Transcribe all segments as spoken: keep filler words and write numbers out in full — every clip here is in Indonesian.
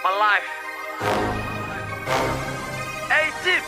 my life. Hey Chief.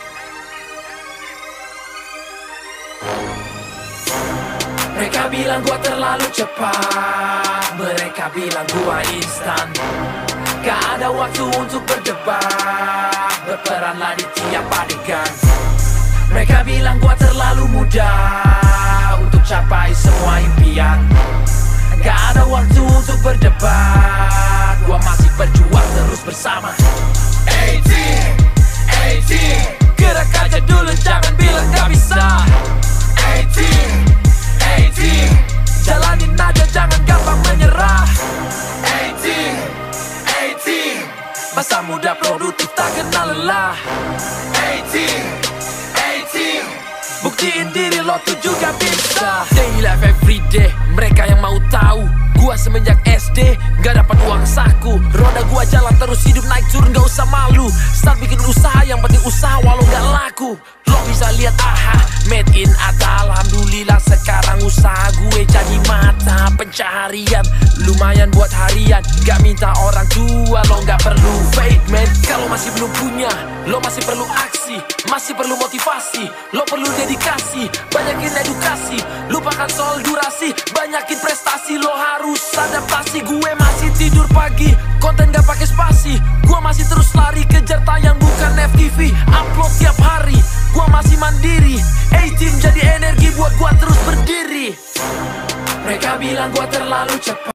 Mereka bilang gua terlalu cepat, mereka bilang gua instan. Gak ada waktu untuk berdebat, berperanlah di tiap adegan. Mereka bilang gua terlalu muda untuk capai semua impian. Gak ada waktu untuk berdebat, gua masih berjuang terus bersama. A-Team, A-Team, gerak aja dulu jangan bilang gak bisa. A-Team, A-Team, jalanin aja jangan gampang menyerah. A-Team, A-Team, masa muda produktif tak kenal lelah. A-Team, A-Team, buktiin diri lo tuh juga bisa. Daily life everyday, mereka yang mau tahu gua semenjak S D gak dapat uang saku. Roda gua jalan terus, hidup naik turun gak usah malu. Start bikin usaha, yang penting usaha walau gak laku. Lo bisa lihat aha, made in Atta. Alhamdulillah sekarang usaha gue jadi mata pencaharian. Lumayan buat harian, gak minta orang tua. Lo gak perlu fake man, kalau masih belum punya. Lo masih perlu aksi, masih perlu motivasi. Lo perlu dedikasi, banyakin edukasi. Lupakan soal durasi, banyakin prestasi. Lo harus adaptasi, gue masih tidur pagi, konten gak pakai spasi. Gue masih terus lari, kejar tayang bukan F T V. Upload tiap hari, gue masih mandiri. A-Team jadi energi buat gue terus berdiri. Mereka bilang gue terlalu cepat.